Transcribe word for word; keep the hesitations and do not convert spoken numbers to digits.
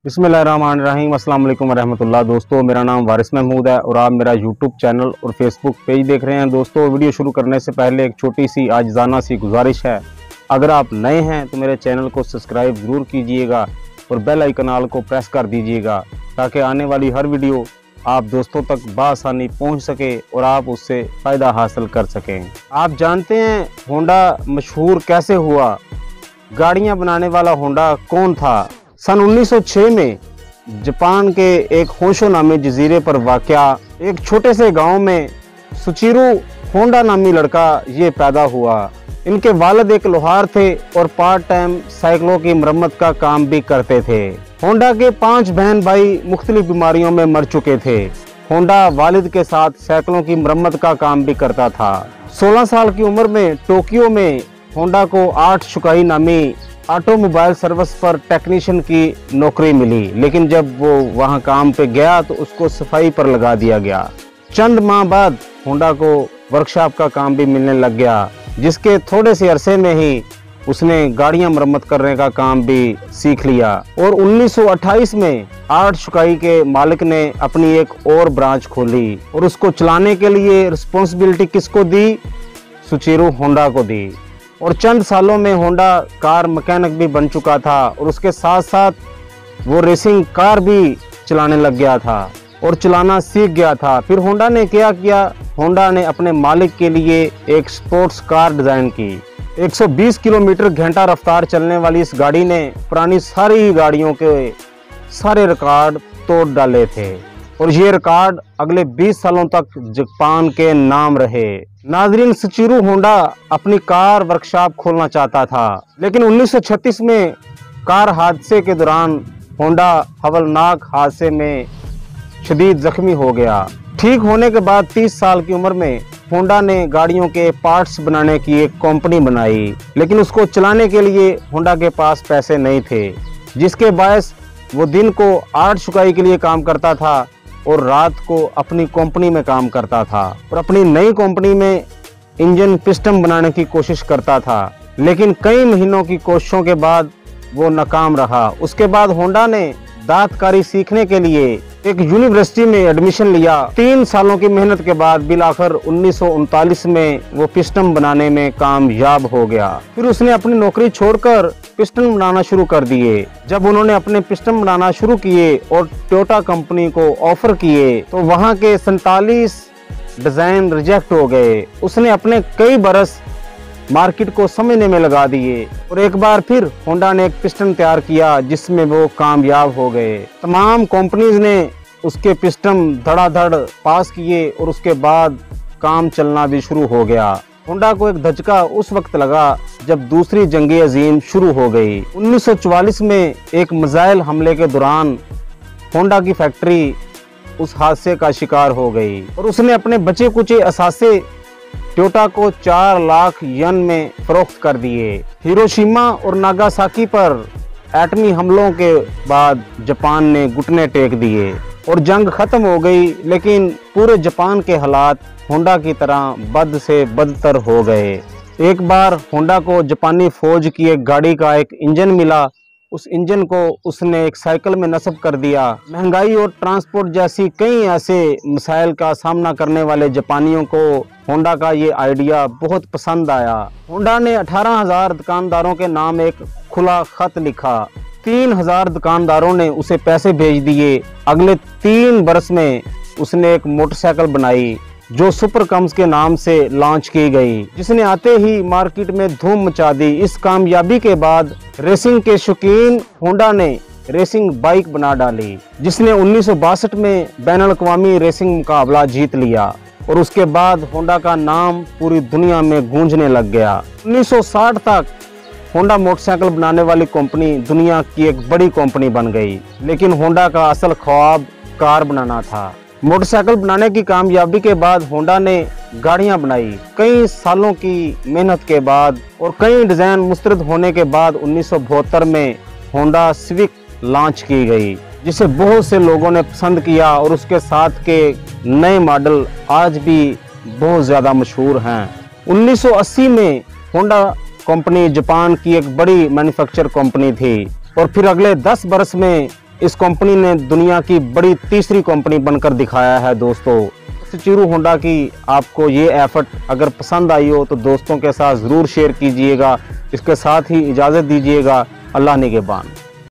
बिस्मिल्लाहिर्रहमानिर्रहीम अस्सलाम वालेकुम वरहमतुल्लाह। दोस्तों, मेरा नाम वारिस महमूद है और आप मेरा यूट्यूब चैनल और फेसबुक पेज देख रहे हैं। दोस्तों, वीडियो शुरू करने से पहले एक छोटी सी आजिज़ाना सी गुजारिश है। अगर आप नए हैं तो मेरे चैनल को सब्सक्राइब ज़रूर कीजिएगा और बेल आइकन को प्रेस कर दीजिएगा ताकि आने वाली हर वीडियो आप दोस्तों तक बआसानी पहुँच सके और आप उससे फ़ायदा हासिल कर सकें। आप जानते हैं होंडा मशहूर कैसे हुआ? गाड़ियाँ बनाने वाला होंडा कौन था? सन उन्नीस सौ छह में जापान के एक होशो नामी जजीरे पर वाक़या एक छोटे से गांव में सुचिरू होंडा नामी लड़का ये पैदा हुआ। इनके वालिद एक लोहार थे और पार्ट टाइम साइकिलों की मरम्मत का काम भी करते थे। होंडा के पांच बहन भाई मुख्तलिफ बीमारियों में मर चुके थे। होंडा वालिद के साथ साइकिलों की मरम्मत का काम भी करता था। सोलह साल की उम्र में टोक्यो में होंडा को आठ शुकाई नामी ऑटोमोबाइल सर्विस पर टेक्नीशियन की नौकरी मिली, लेकिन जब वो वहां काम पे गया तो उसको सफाई पर लगा दिया गया। चंद माह बाद होंडा को वर्कशॉप का काम भी मिलने लग गया, जिसके थोड़े से अरसे में ही उसने गाड़ियां मरम्मत करने का काम भी सीख लिया। और उन्नीस सौ अट्ठाईस में आठ शुकाई के मालिक ने अपनी एक और ब्रांच खोली और उसको चलाने के लिए रिस्पॉन्सिबिलिटी किसको दी? सुचिरू होंडा को दी। और चंद सालों में होंडा कार मैकेनिक भी बन चुका था और उसके साथ साथ वो रेसिंग कार भी चलाने लग गया था और चलाना सीख गया था। फिर होंडा ने क्या किया? होंडा ने अपने मालिक के लिए एक स्पोर्ट्स कार डिज़ाइन की। एक सौ बीस किलोमीटर घंटा रफ्तार चलने वाली इस गाड़ी ने पुरानी सारी गाड़ियों के सारे रिकॉर्ड तोड़ डाले थे और ये रिकॉर्ड अगले बीस सालों तक जापान के नाम रहे। नाजरीन, सुचिरू होंडा अपनी कार वर्कशॉप खोलना चाहता था, लेकिन उन्नीस सौ छत्तीस में कार हादसे के दौरान होंडा हवलनाक हादसे में शदीद जख्मी हो गया। ठीक होने के बाद तीस साल की उम्र में होंडा ने गाड़ियों के पार्ट्स बनाने की एक कंपनी बनाई, लेकिन उसको चलाने के लिए होंडा के पास पैसे नहीं थे, जिसके बायस वो दिन को आठ शुकाई के लिए काम करता था और रात को अपनी कंपनी में काम करता था और अपनी नई कंपनी में इंजन पिस्टन बनाने की कोशिश करता था, लेकिन कई महीनों की कोशिशों के बाद वो नाकाम रहा। उसके बाद होंडा ने दांतकारी सीखने के लिए एक यूनिवर्सिटी में एडमिशन लिया। तीन सालों की मेहनत के बाद बिलाखिर उन्नीस सौ उनतालीस में वो पिस्टन बनाने में कामयाब हो गया। फिर उसने अपनी नौकरी छोड़कर पिस्टन बनाना शुरू कर दिए। जब उन्होंने अपने पिस्टन बनाना शुरू किए और टोयोटा कंपनी को ऑफर किए तो वहां के सैंतालीस डिजाइन रिजेक्ट हो गए। उसने अपने कई बरस मार्केट को समझने में लगा दिए और एक बार फिर होंडा ने एक पिस्टन तैयार किया जिसमें वो कामयाब हो गए। तमाम कंपनीज ने उसके पिस्टन धड़ाधड़ पास किए और उसके बाद काम चलना भी शुरू हो गया। होंडा को एक धचका उस वक्त लगा जब दूसरी जंग अजीम शुरू हो गई। उन्नीस सौ चौवालीस में एक मिसाइल हमले के दौरान होंडा की फैक्ट्री उस हादसे का शिकार हो गई और उसने अपने बचे कुचे असासे टोयोटा को चार लाख यन में फरोख्त कर दिए। हिरोशिमा और नागासाकी पर एटमी हमलों के बाद जापान ने घुटने टेक दिए और जंग खत्म हो गई, लेकिन पूरे जापान के हालात होंडा की तरह बद से बदतर हो गए। एक बार होंडा को जापानी फौज की एक गाड़ी का एक इंजन मिला। उस इंजन को उसने एक साइकिल में नस्ब कर दिया। महंगाई और ट्रांसपोर्ट जैसी कई ऐसे मसाइल का सामना करने वाले जापानियों को होंडा का ये आइडिया बहुत पसंद आया। होंडा ने अठारह हजार दुकानदारों के नाम एक खुला खत लिखा। तीन हजार दुकानदारों ने उसे पैसे भेज दिए। अगले तीन बरस में उसने एक मोटरसाइकिल बनाई जो सुपर कम्स के नाम से लॉन्च की गई, जिसने आते ही मार्केट में धूम मचा दी। इस कामयाबी के बाद रेसिंग के शौकीन होंडा ने रेसिंग बाइक बना डाली, जिसने उन्नीस सौ बासठ में बैनुल अक़वामी रेसिंग मुकाबला जीत लिया और उसके बाद होंडा का नाम पूरी दुनिया में गूंजने लग गया। उन्नीस सौ साठ तक होंडा मोटरसाइकिल बनाने वाली कंपनी दुनिया की एक बड़ी कंपनी बन गई, लेकिन होंडा का असल ख्वाब कार बनाना था। मोटरसाइकिल बनाने की कामयाबी के बाद होंडा ने गाड़ियां बनाई। कई सालों की मेहनत के बाद और कई डिज़ाइन मुस्तरद होने के बाद उन्नीस सौ बहत्तर में होंडा सिविक लॉन्च की गई, जिसे बहुत से लोगों ने पसंद किया और उसके साथ के नए मॉडल आज भी बहुत ज़्यादा मशहूर हैं। उन्नीस सौ अस्सी में होंडा कंपनी जापान की एक बड़ी मैन्युफैक्चर कंपनी थी और फिर अगले दस बरस में इस कंपनी ने दुनिया की बड़ी तीसरी कंपनी बनकर दिखाया है दोस्तों। चिरू होंडा की आपको ये एफर्ट अगर पसंद आई हो तो दोस्तों के साथ ज़रूर शेयर कीजिएगा। इसके साथ ही इजाज़त दीजिएगा। अल्लाह निगहबान।